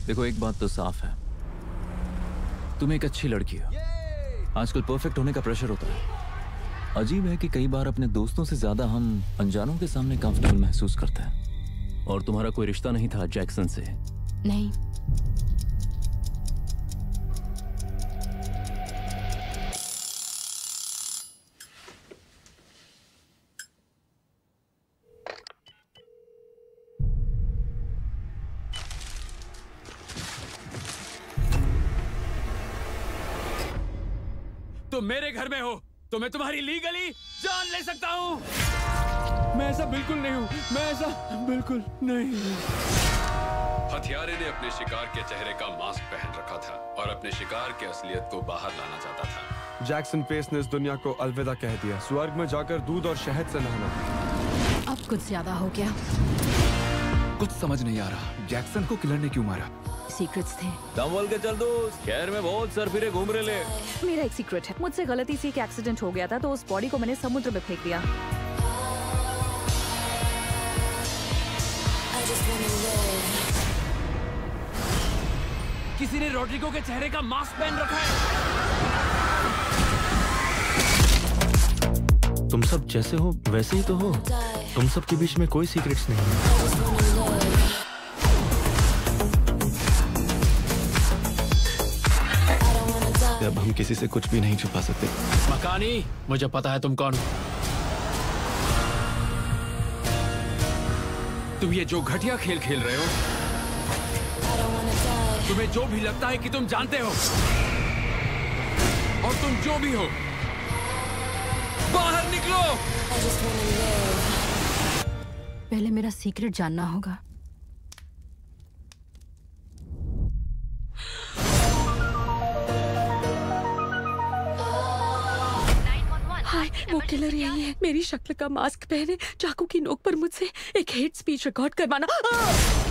देखो, एक बात तो साफ है, तुम एक अच्छी लड़की हो। आजकल परफेक्ट होने का प्रेशर होता है। अजीब है कि कई बार अपने दोस्तों से ज्यादा हम अनजानों के सामने कंफर्टेबल महसूस करते हैं। और तुम्हारा कोई रिश्ता नहीं था जैक्सन से? नहीं। तुम मेरे घर में हो तो मैं तुम्हारी लीगली जान ले सकता हूँ। मैं ऐसा बिल्कुल नहीं हूँ, मैं ऐसा बिल्कुल नहीं हूँ। हथियारे ने अपने शिकार के चेहरे का मास्क पहन रखा था और अपने शिकार की असलियत को बाहर लाना चाहता था। जैक्सन फेस ने इस दुनिया को अलविदा कह दिया। स्वर्ग में जाकर दूध और शहद से नहाना। अब कुछ ज्यादा हो गया। कुछ समझ नहीं आ रहा, जैक्सन को किलर ने क्यों मारा? सीक्रेट्स थे। संभल के चल दोस्त, शहर में बहुत सरफिरे घूम रहे ले। मेरा एक सीक्रेट है, मुझसे गलती से एक एक्सीडेंट हो गया था तो उस बॉडी को मैंने समुद्र में फेंक दिया। किसी ने रोड्रिगो के चेहरे का मास्क पहन रखा है। तुम सब जैसे हो वैसे ही तो हो। तुम सब के बीच में कोई सीक्रेट्स नहीं है। अब हम किसी से कुछ भी नहीं छुपा सकते। मकानी, मुझे पता है तुम कौन हो। तुम ये जो घटिया खेल खेल रहे हो, तुम्हें जो भी लगता है कि तुम जानते हो, और तुम जो भी हो, बाहर निकलो। पहले मेरा सीक्रेट जानना होगा। हाय, वो किलर यही है। मेरी शक्ल का मास्क पहने, चाकू की नोक पर मुझसे एक हेट स्पीच रिकॉर्ड करवाना।